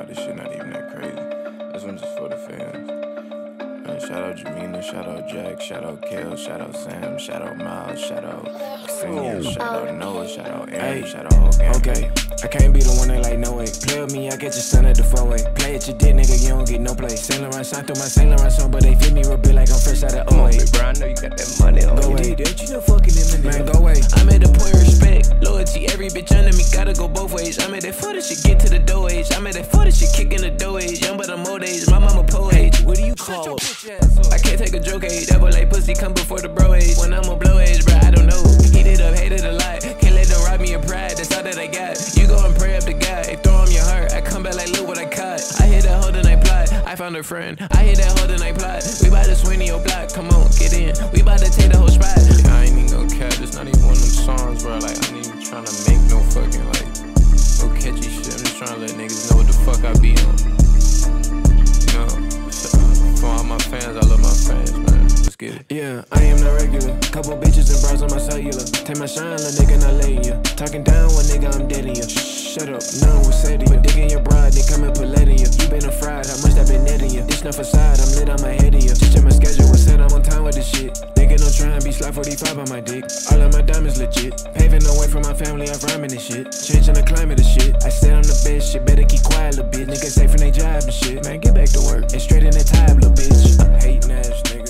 this shit not even that crazy. This one just for the fans. Shout out Jamina, shout out Jack, shout out Kel, shout out Sam, shout out Miles, shout out Xenia, shout out Noah, shout out Aaron, shout out Hogan. Okay, I can't be the one that like no way. Play with me, I get your son at the 4-way. Play at your dick, nigga, you don't get no play. Saint Laurent sign through my Saint Laurent song, but they fit me real big like I'm fresh out of 08. Bro, I know you got that money on go you. away, dude, you know fucking them, man, go away. I'm at the point of respect, loyalty, every bitch under me gotta go both ways. I'm at that for this shit, get to the dough age. I'm at that for this shit, kicking the dough age. Young but I'm old age, my mama po age. What do you call? I can't take a joke age, that boy like pussy come before the bro age. When I'm on blow age, bro, I don't know. Heated up, hated a lot, can't let them rob me of pride, that's all that I got. You go and pray up to God, hey, throw him your heart. I come back like, look what I caught. I hit that hoe, then I plot, I found a friend. I hit that hoe, then I plot. We bout to swing in your block, come on, get in. We bout to take the whole spot. I ain't even gonna cap, it's not even one of them songs, bro. Like, I ain't even trying to make no fucking, like, no catchy shit. I'm just trying to let niggas know what the fuck I be on. You know, for all my fans, I love my fans, man. Let's get it. Yeah, I am not regular. Couple bitches and bras on my cellular. Take my shine, little nigga, not letting you. Talking down, one nigga, I'm dead in you. Shut up, none was said to you. Put dick in your broad, then come and put lead in you. You been a fried, how much I been netting you? This not facade, I'm lit on my head of you. Just check my schedule, was said I'm on time with this shit. Nigga, don't try and be slide 45 on my dick. All of my diamonds legit. Paving the way for my family, I'm rhyming this shit. Changing the climate of shit. I said I'm the best shit, better keep quiet, little bitch. Niggas safe from they job and shit. Man, get back to work and straight in that time, little bitch. Hating ass nigga.